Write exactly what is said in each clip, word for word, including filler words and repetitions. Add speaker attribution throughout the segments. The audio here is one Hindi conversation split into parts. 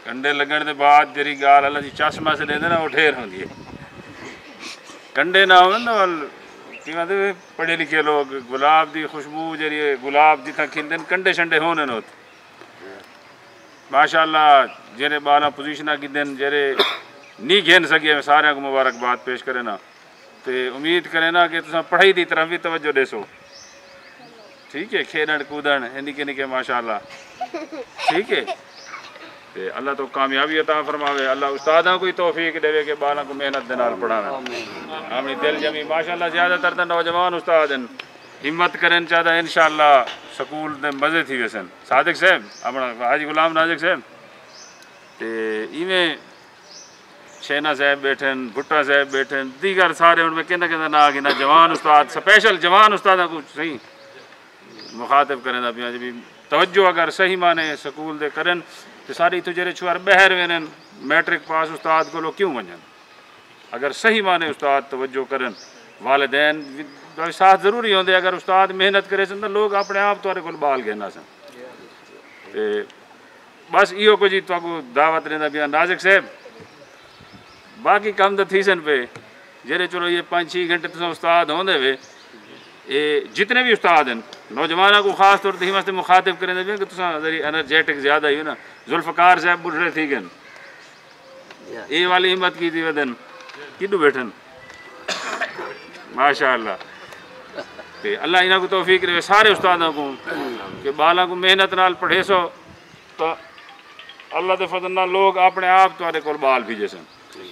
Speaker 1: कंडे लगण के बाद जी गाल अल्लाह जी चश्मा से लेंदे ना वो ठेर होंदी है। कंडे ना हो ना कि पढ़े लिखे लोग गुलाब की खुशबू जी गुलाब जितना खिलते कंडे शंडे होने होते माशाअल्लाह जेरे बाला पोजीशन की दिन जेरे नहीं घेन सके सारे को मुबारकबाद पेश करे ना तो उम्मीद करें ना कि तुम पढ़ाई की तरफ भी तवज्जो देसो। ठीक है खेलण कूदण निके निके माशाअल्लाह ठीक है ते अल्लाह तो कामयाबी अता फरमावे। अल्लाह उस्तादा को ही तौफीक देवे कि बाला को मेहनत दे नाल पढ़ावे। आमीन दिल जमी माशाअल्लाह ज़्यादातर तो नौजवान उस्ताद हिम्मत करें चाहता इंशाअल्लाह स्कूल दे मज़े थी वैसन। सादिक साहब अपना हाजी गुलाम नाजिक साहब ते इवें शैना साहब बैठन भुट्टा साहब बैठन दीगर सारे उनमें कहना कहना ना कि ना जवान उस्ताद स्पेशल जवान उस्ताद को सही मुखातिब करें पिया जी तवज्जो अगर सही माने स्कूल दे करन तो सारी तो जरे छुआर बहर वेन मैट्रिक पास उस्ताद को क्यों वजन अगर सही माने उस्ताद तवज्जो करन वालिदैन साथ जरूरी होंगे। अगर उस्ताद मेहनत करे सन तो लोग अपने आप तुहारे कोल बाल घेना सन ते बस इहो कुछ तो दावत रहंदा पिया नाजिक साहब बाकी कम तो थी सन पे जेरे चलो ये पाँच छः घंटे तुम उस्ताद होंदे वे ये जितने भी उस्ताद हैं नौजवानों को खास तौर पर वास्ते मुखातिब करें कि तुम एनर्जेटिक ज़्यादा ही हो ना जुल्फ़कार साहब बुढ़े थी गन ये वाली हिम्मत की थी वदन किडू बैठन माशाअल्लाह ते अल्लाह इन्हों को तौफीक रहे सारे उस्तादों को कि बाला को मेहनत नाल पढ़े सो तो अल्लाह के फजल नाल लोग अपने आप तुहारे कोल बाल भेजे सन।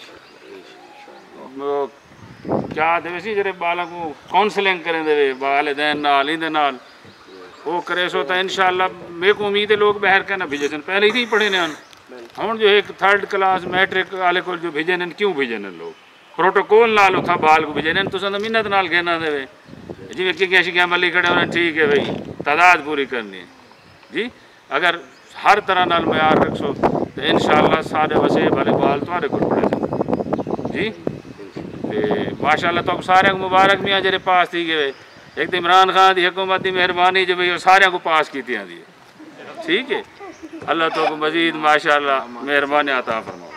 Speaker 1: क्या देवे सी जरे बालों को काउंसलिंग करें देवे वालिदैन नाल इंदे नाल वो करे सो तो इंशाअल्लाह मेरे को उम्मीद है लोग बहर के ना भेजे सन पहले ही पढ़े ने हम जो एक थर्ड क्लास मैट्रिक वाले को जो भेजे ने क्यों भेजे ने लोग प्रोटोकॉल नाल उठा बाल को भेजे ने तुम मिन्नत नाल कहना देवे जिमें कि कैसी क्या मली खड़े होने ठीक है भाई तादाद पूरी करनी है जी। अगर हर तरह नाल म्यार रखो तो इंशाअल्लाह सारे वसे वाले बाल तुम्हारे को पड़े सन जी। माशाअल्लाह तो सारे को मुबारक मियाँ जरे पास थी गए एक तो इमरान खान की हुकूमत की मेहरबानी जो भाई सारे को पास की ठीक है। अल्लाह तो मजीद माशाअल्लाह मेहरबानी अता फरमाओ।